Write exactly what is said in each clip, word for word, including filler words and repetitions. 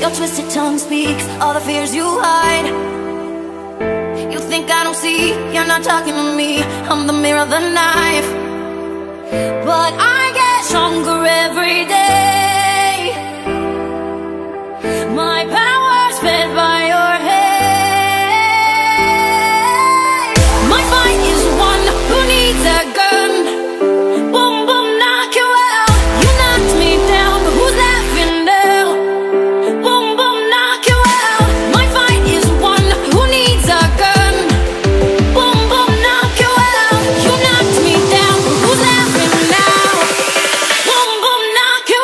Your twisted tongue speaks all the fears you hide. You think I don't see, you're not talking to me. I'm the mirror, the knife. But I get stronger every day. My power's fed by your hate. My fight is one who needs a gun. Boom, boom, knock you out. You knocked me down, but who's laughing now? Boom, boom, knock you out. My fight is one who needs a gun. Boom, boom, knock you out. You knocked me down, but who's laughing now? Boom, boom, knock you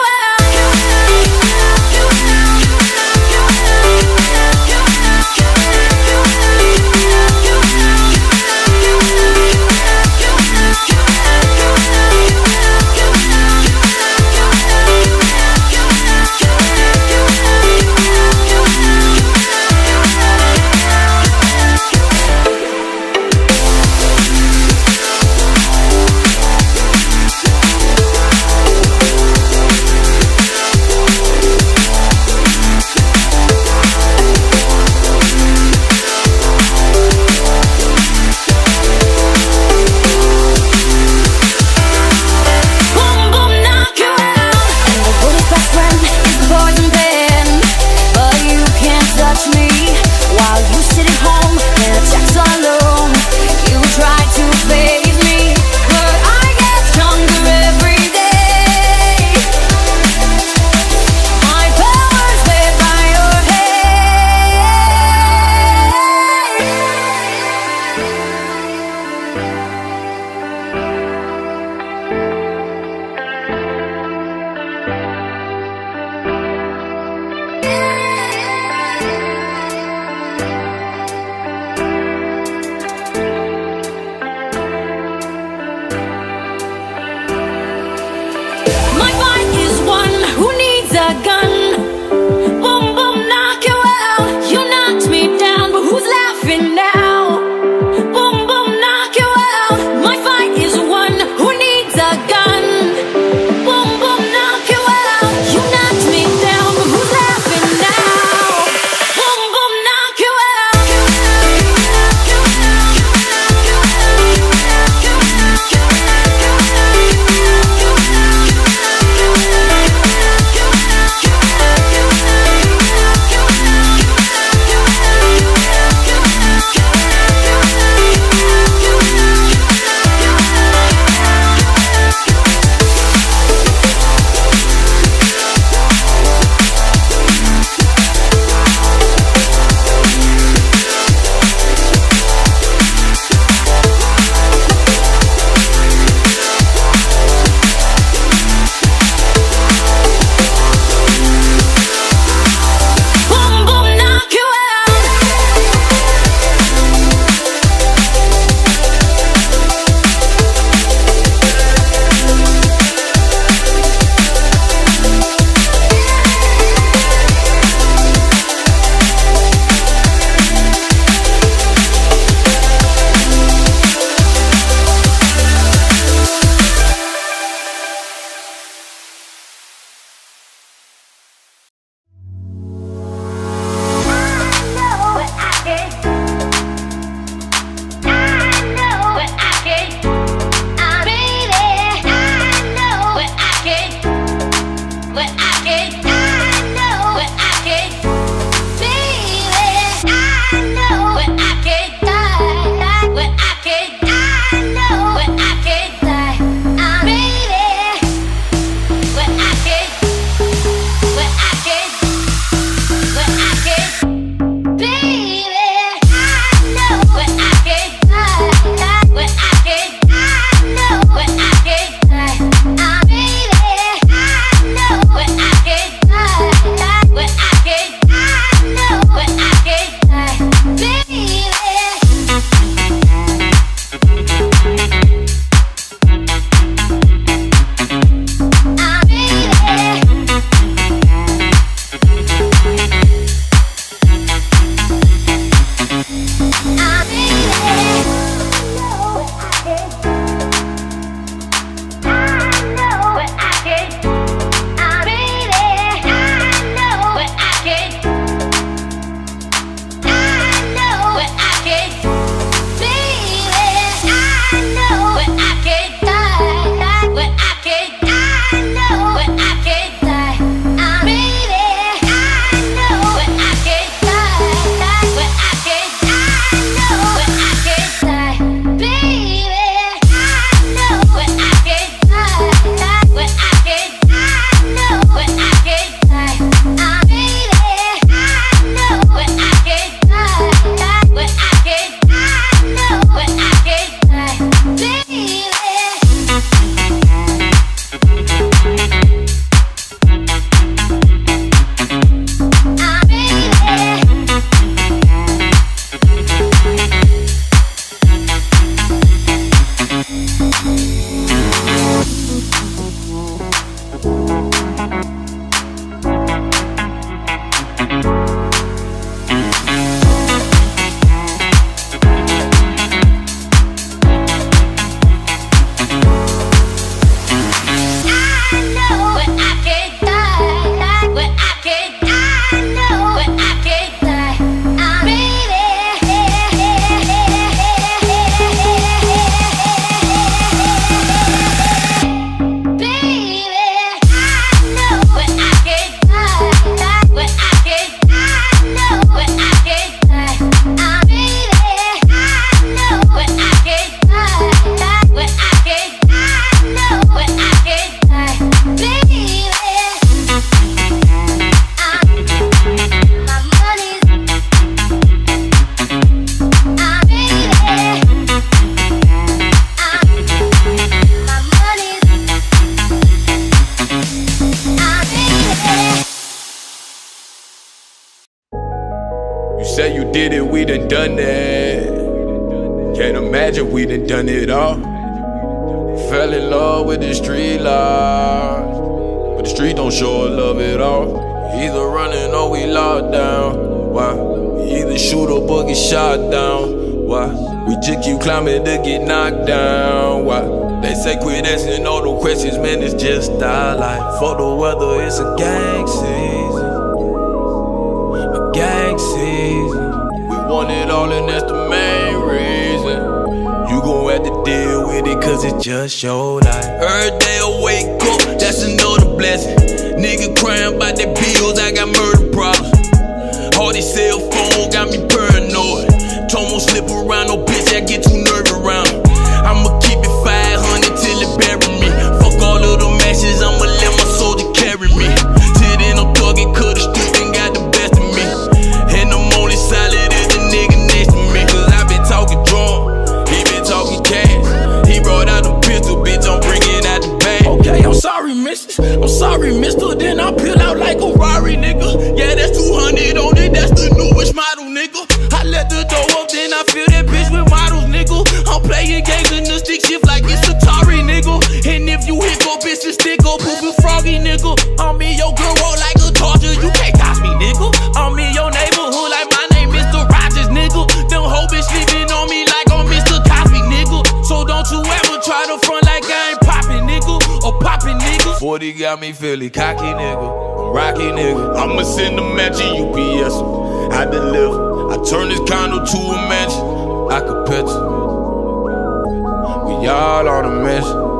we done done that. Can't imagine we done done it all. Fell in love with the street life, but the street don't show love at all. Either running or we locked down. Why? We either shoot up or get shot down. Why? We just keep climbing to get knocked down. Why? They say quit asking all the questions, man, it's just our life. For the weather, it's a gang season. A gang season. We want it all and that's the main reason. You gon' have to deal with it cause it's just your life. Every day I wake up, that's another blessing. Nigga crying about their bills, I got murder problems. All these cell phones got me paranoid. Don't won't slip around no bitch, I get too nervous around. I'ma keep it five hundred till it bury me. Fuck all of them matches, I'ma let my soldier carry me. Till then I'm thugging, cause the street done got the best of me. And I'm only solid as the nigga next to me. Cause I been talking drum, he been talking cash. He brought out the pistol, bitch, I'm bringing out the bag. Okay, I'm sorry, missus, I'm sorry, mister. Then I peel out like a Rari, nigga. Yeah, that's two hundred on it, that's the newest model, nigga. I let the door up, then I fill that bitch with models, nigga. I'm playing games in the stick shift like it's Atari, nigga. And if you hit go, bitch, the stick up, poop you froggy, nigga. I'm in your girl roll like a torture, you can't catch me, nigga. I'm in your neighborhood like my name Mister Rogers, nigga. Them whole bitch sleeping on me like I'm Mister Cosby, nigga. So don't you ever try to front like I ain't poppin', nigga, or poppin', nigga. forty got me feeling cocky, nigga. Rocky, nigga. I'ma send a match in U P S. I deliver. I turn this condo to a mansion. I could picture. We all on a mission.